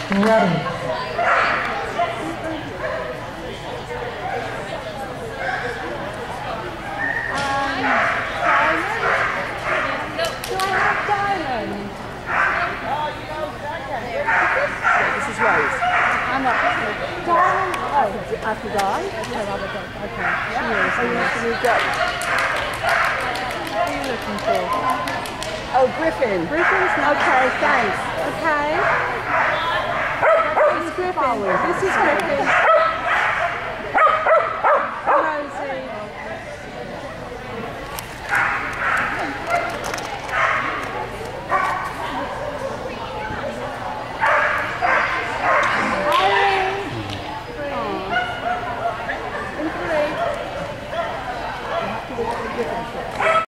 Ready. This is Rose. I'm not. Diamond. Oh, after Di? Okay, rather than. Okay. Yeah. So you need to. What are you looking for? Oh, Griffin. Griffin's nice. Okay, thanks. Okay. This is Griffin. This is Griffin.